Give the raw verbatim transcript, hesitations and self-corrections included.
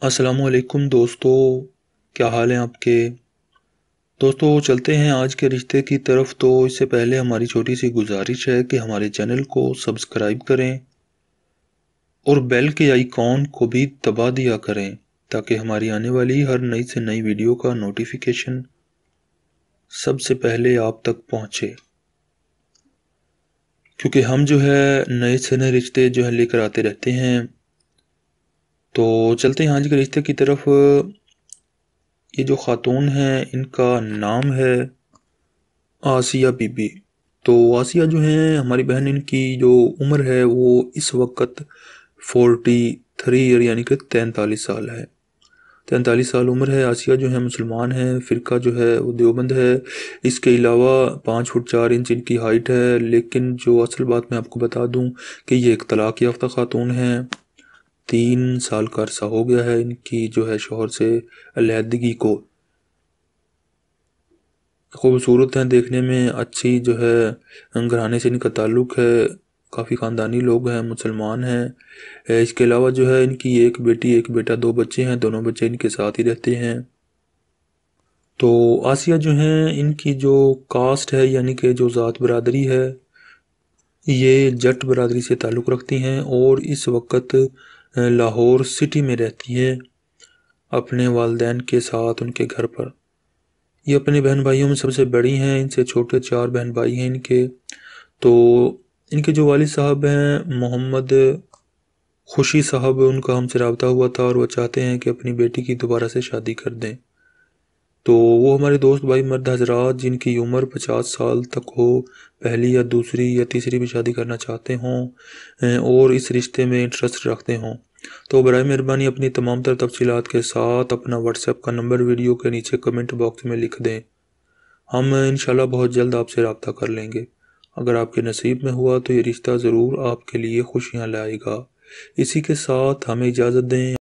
السلام علیکم دوستو، کیا حال ہیں آپ کے؟ دوستو چلتے ہیں آج کے رشتے کی طرف۔ تو اس سے پہلے ہماری چھوٹی سی گزارش ہے کہ ہمارے چینل کو سبسکرائب کریں اور بیل کے آئیکن کو بھی دبا دیا کریں تاکہ ہماری آنے والی ہر نئی سے نئی ویڈیو کا نوٹیفیکیشن سب سے پہلے آپ تک پہنچے، کیونکہ ہم جو ہے نئے سے نئے رشتے جو ہے لے کر آتے رہتے ہیں۔ تو چلتے ہیں آج کے رشتے کی طرف۔ یہ جو خاتون ہیں ان کا نام ہے آسیہ بی بی۔ تو آسیہ جو ہیں ہماری بہن، ان کی جو عمر ہے وہ اس وقت فورٹی تھری ایئر یعنی کہ تینتالیس سال ہے۔ تینتالیس سال عمر ہے۔ آسیہ جو ہیں مسلمان ہیں، فرقہ جو ہے وہ دیوبند ہے۔ اس کے علاوہ پانچ فٹ چار انچ ان کی ہائٹ ہے، لیکن جو اصل بات میں آپ کو بتا دوں کہ یہ ایک طلاق یافتہ خاتون ہیں۔ تین سال کا عرصہ ہو گیا ہے ان کی جو ہے شوہر سے علیحدگی کو۔ خوبصورت ہیں دیکھنے میں، اچھی جو ہے گھرانے سے ان کا تعلق ہے، کافی خاندانی لوگ ہیں، مسلمان ہیں۔ اس کے علاوہ جو ہے ان کی ایک بیٹی ایک بیٹا، دو بچے ہیں، دونوں بچے ان کے ساتھ ہی رہتے ہیں۔ تو آسیہ جو ہیں ان کی جو کاسٹ ہے یعنی کہ جو ذات برادری ہے، یہ جٹ برادری سے تعلق رکھتی ہیں اور اس وقت لاہور سٹی میں رہتی ہیں اپنے والدین کے ساتھ ان کے گھر پر۔ یہ اپنے بہن بھائیوں میں سب سے بڑی ہیں، ان سے چھوٹے چار بہن بھائی ہیں ان کے۔ تو ان کے جو والد صاحب ہیں محمد خوشی صاحب، ان کا ہم سے رابطہ ہوا تھا اور وہ چاہتے ہیں کہ اپنی بیٹی کی دوبارہ سے شادی کر دیں۔ تو وہ ہمارے دوست بھائی مرد حضرات جن کی عمر پچاس سال تک ہو، پہلی یا دوسری یا تیسری بھی شادی کرنا چاہتے ہوں اور اس رشتے میں انٹرسٹ رکھتے ہوں، تو برائے مہربانی اپنی تمام تر تفصیلات کے ساتھ اپنا واٹس ایپ کا نمبر ویڈیو کے نیچے کمنٹ باکس میں لکھ دیں۔ ہم انشاءاللہ بہت جلد آپ سے رابطہ کر لیں گے۔ اگر آپ کے نصیب میں ہوا تو یہ رشتہ ضرور آپ کے لیے خوشیاں لائے گا۔ اسی کے ساتھ ہمیں اجازت دیں۔